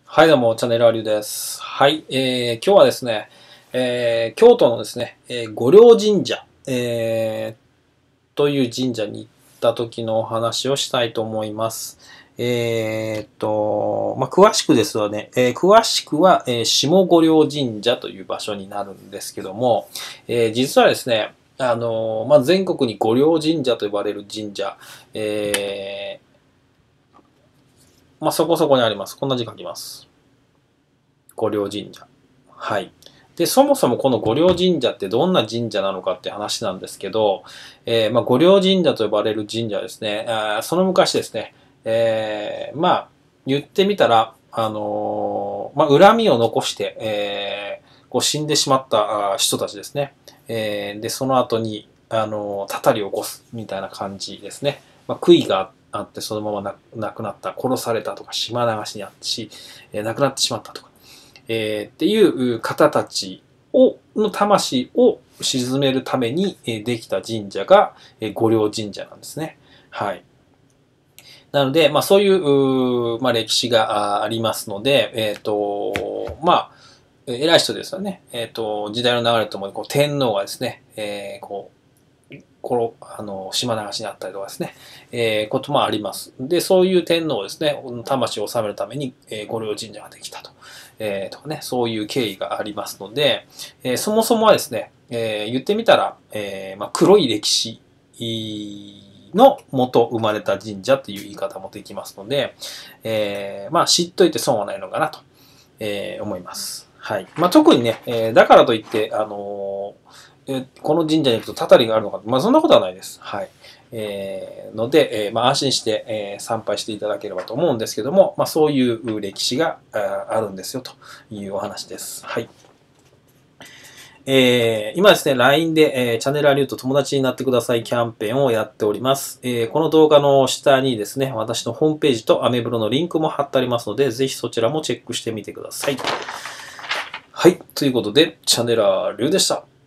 はい、どうも、チャンネルありゅうです。はい、今日はですね、京都のですね、御霊神社、という神社に行った時のお話をしたいと思います。詳しくですわね、詳しくは、下御霊神社という場所になるんですけども、実はですね、全国に御霊神社と呼ばれる神社、そこそこにあります。こんな字書きます。御霊神社。はい。で、そもそもこの御霊神社ってどんな神社なのかって話なんですけど、御霊神社と呼ばれる神社はですね、その昔ですね、言ってみたら、恨みを残して、こう死んでしまった人たちですね。で、その後に、たたりを起こすみたいな感じですね。悔いがあってそのまま亡くなった、殺されたとか、島流しにあって亡くなってしまったとか、っていう方たちの魂を鎮めるためにできた神社が御霊神社なんですね。はい。なので、そういう、歴史がありますので、偉い人ですよね。時代の流れともに天皇がですね、島流しにあったりとかですね、こともあります。で、そういう天皇をですね、魂を治めるために、御霊神社ができたと。とかね、そういう経緯がありますので、そもそもはですね、言ってみたら、黒い歴史のもと生まれた神社という言い方もできますので、知っといて損はないのかなと、思います。はい。特にね、だからといって、この神社に行くとたたりがあるのか、そんなことはないです。はい。安心して、参拝していただければと思うんですけども、そういう歴史があるんですよというお話です。はい。今ですね、LINE で、チャンネルアリューと友達になってくださいキャンペーンをやっております。この動画の下にですね、私のホームページとアメブロのリンクも貼ってありますので、ぜひそちらもチェックしてみてください。はい。ということで、チャンネルアリューでした。